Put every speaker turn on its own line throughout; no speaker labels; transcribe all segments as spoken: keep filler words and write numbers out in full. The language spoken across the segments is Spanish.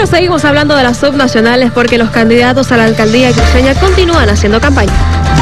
Pero seguimos hablando de las subnacionales porque los candidatos a la alcaldía cruceña continúan haciendo campaña.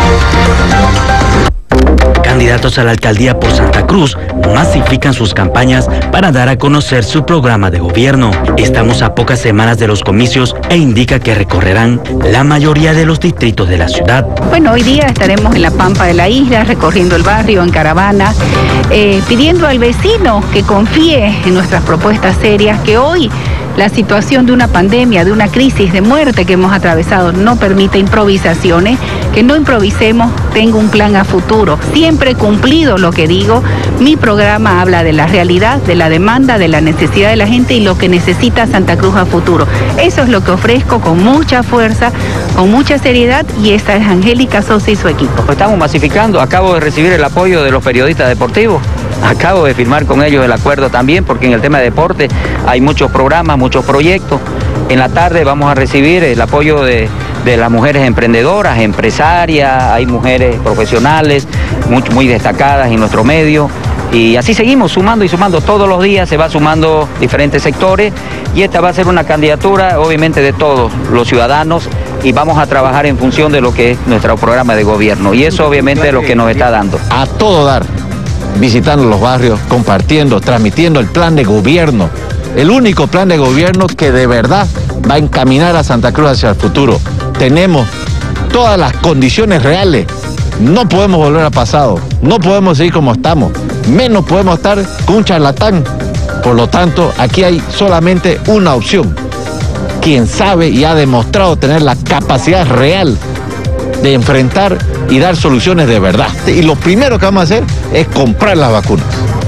Candidatos a la alcaldía por Santa Cruz masifican sus campañas para dar a conocer su programa de gobierno. Estamos a pocas semanas de los comicios e indica que recorrerán la mayoría de los distritos de la ciudad.
Bueno, hoy día estaremos en la Pampa de la Isla, recorriendo el barrio en caravana, eh, pidiendo al vecino que confíe en nuestras propuestas serias, que hoy la situación de una pandemia, de una crisis de muerte que hemos atravesado no permite improvisaciones, que no improvisemos, tengo un plan a futuro. Siempre he cumplido lo que digo, mi programa habla de la realidad, de la demanda, de la necesidad de la gente y lo que necesita Santa Cruz a futuro. Eso es lo que ofrezco con mucha fuerza, con mucha seriedad, y esta es Angélica Sosa y su equipo.
Estamos masificando, acabo de recibir el apoyo de los periodistas deportivos. Acabo de firmar con ellos el acuerdo también, porque en el tema de deporte hay muchos programas, muchos proyectos. En la tarde vamos a recibir el apoyo de, de las mujeres emprendedoras, empresarias, hay mujeres profesionales muy, muy destacadas en nuestro medio. Y así seguimos sumando y sumando, todos los días se va sumando diferentes sectores, y esta va a ser una candidatura obviamente de todos los ciudadanos, y vamos a trabajar en función de lo que es nuestro programa de gobierno, y eso obviamente es lo que nos está dando.
A todo dar, visitando los barrios, compartiendo, transmitiendo el plan de gobierno, el único plan de gobierno que de verdad va a encaminar a Santa Cruz hacia el futuro. Tenemos todas las condiciones reales, no podemos volver al pasado, no podemos seguir como estamos, menos podemos estar con un charlatán. Por lo tanto, aquí hay solamente una opción: quien sabe y ha demostrado tener la capacidad real de enfrentar y dar soluciones de verdad. Y lo primero que vamos a hacer es comprar las vacunas.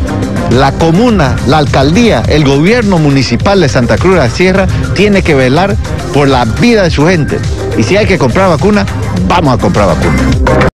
La comuna, la alcaldía, el gobierno municipal de Santa Cruz de la Sierra tiene que velar por la vida de su gente. Y si hay que comprar vacunas, vamos a comprar vacunas.